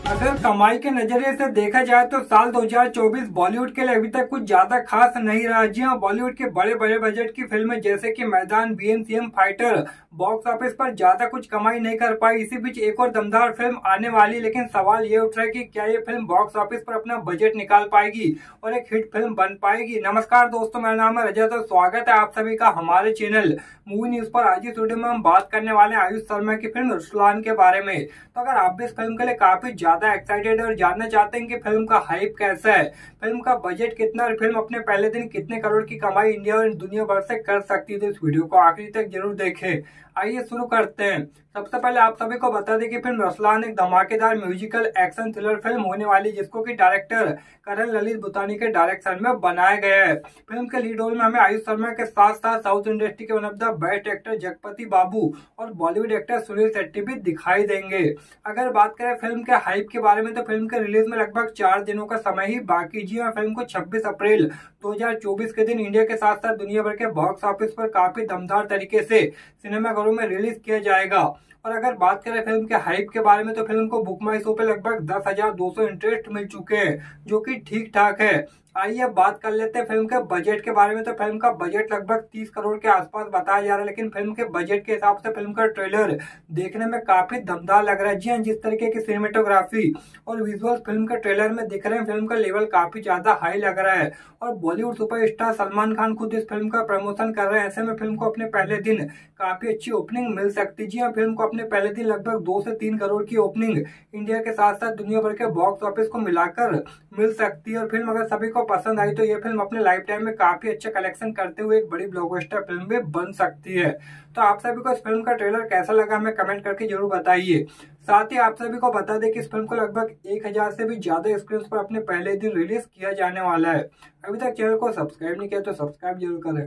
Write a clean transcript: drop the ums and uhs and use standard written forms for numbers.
अगर कमाई के नजरिए से देखा जाए तो साल 2024 बॉलीवुड के लिए अभी तक कुछ ज्यादा खास नहीं रहा। जी हाँ, बॉलीवुड के बड़े बड़े बजट की फिल्में जैसे कि मैदान, बीएनसीएम, फाइटर बॉक्स ऑफिस पर ज्यादा कुछ कमाई नहीं कर पाई। इसी बीच एक और दमदार फिल्म आने वाली, लेकिन सवाल ये उठ रहा है कि क्या ये फिल्म बॉक्स ऑफिस पर अपना बजट निकाल पाएगी और एक हिट फिल्म बन पाएगी। नमस्कार दोस्तों, मेरा नाम है रजत और स्वागत है आप सभी का हमारे चैनल मूवी न्यूज पर। आज इस वीडियो में हम बात करने वाले हैं आयुष शर्मा की फिल्म रुस्तान के बारे में। तो अगर आप भी इस फिल्म के लिए काफी ज्यादा एक्साइटेड और जानना चाहते हैं कि फिल्म का हाइप कैसा है, फिल्म का बजट कितना और फिल्म अपने पहले दिन कितने करोड़ की कमाई इंडिया और दुनिया भर से कर सकती है, तो इस वीडियो को आखिरी तक जरूर देखें। आइए शुरू करते हैं। सबसे पहले आप सभी को बता दें कि फिल्म रुस्तान एक धमाकेदार म्यूजिकल एक्शन थ्रिलर फिल्म होने वाली, जिसको कि डायरेक्टर करण ललित भूतानी के डायरेक्शन में बनाया गया है। फिल्म के लीड रोल में हमें आयुष शर्मा के साथ साथ साउथ इंडस्ट्री के one of the best actor Jagapati Babu और बॉलीवुड एक्टर सुनील शेट्टी भी दिखाई देंगे। अगर बात करें फिल्म के हाइप के बारे में, तो फिल्म के रिलीज में लगभग 4 दिनों का समय ही बाकी। जी हाँ, फिल्म को 26 अप्रैल 2024 के दिन इंडिया के साथ साथ दुनिया भर के बॉक्स ऑफिस पर काफी दमदार तरीके से सिनेमाघरों में रिलीज किया जाएगा। और अगर बात करें फिल्म के हाइप के बारे में, तो फिल्म को बुक माई शो पे लगभग 10,200 इंटरेस्ट मिल चुके हैं, जो कि ठीक ठाक है। आइए अब बात कर लेते हैं फिल्म के बजट के बारे में। तो फिल्म का बजट लगभग 30 करोड़ के आसपास बताया जा रहा है, लेकिन फिल्म के बजट के हिसाब से फिल्म का ट्रेलर देखने में काफी दमदार लग रहा है। जी हाँ, जिस तरीके की सिनेमेटोग्राफी और विजुअल्स फिल्म के ट्रेलर में दिख रहे हैं, फिल्म का लेवल काफी ज्यादा हाई लग रहा है। और बॉलीवुड सुपरस्टार सलमान खान खुद इस फिल्म का प्रमोशन कर रहे हैं। ऐसे में फिल्म को अपने पहले दिन काफी अच्छी ओपनिंग मिल सकती है। जी हाँ, फिल्म को अपने पहले दिन लगभग 2 से 3 करोड़ की ओपनिंग इंडिया के साथ साथ दुनिया भर के बॉक्स ऑफिस को मिलाकर मिल सकती है। और फिल्म अगर सभी को पसंद आई तो ये फिल्म अपने लाइफ टाइम में काफी अच्छा कलेक्शन करते हुए एक बड़ी ब्लॉकबस्टर फिल्म भी बन सकती है। तो आप सभी को इस फिल्म का ट्रेलर कैसा लगा हमें कमेंट करके जरूर बताइए। साथ ही आप सभी को बता दें कि इस फिल्म को लगभग 1000 से भी ज्यादा स्क्रीन पर अपने पहले दिन रिलीज किया जाने वाला है। अभी तक चैनल को सब्सक्राइब नहीं किया तो सब्सक्राइब जरूर करें।